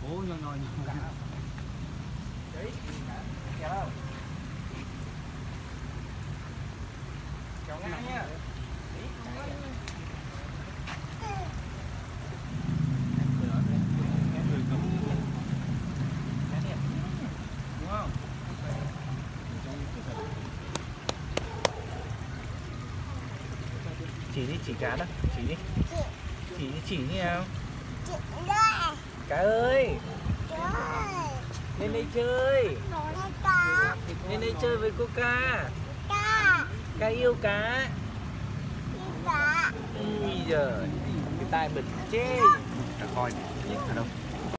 Ủa nhoi nhoi như cá. Đấy, kéo đâu? Kéo ngang nhá. Đúng không? Chỉ đi, chỉ cá đó, chỉ đi. Chỉ như nào? Cá ơi! Lên đây chơi! Lên đây chơi với cô ca! Ca yêu cá! Ui giời! Cái tai bật chết! Cá coi, nhìn ở đâu?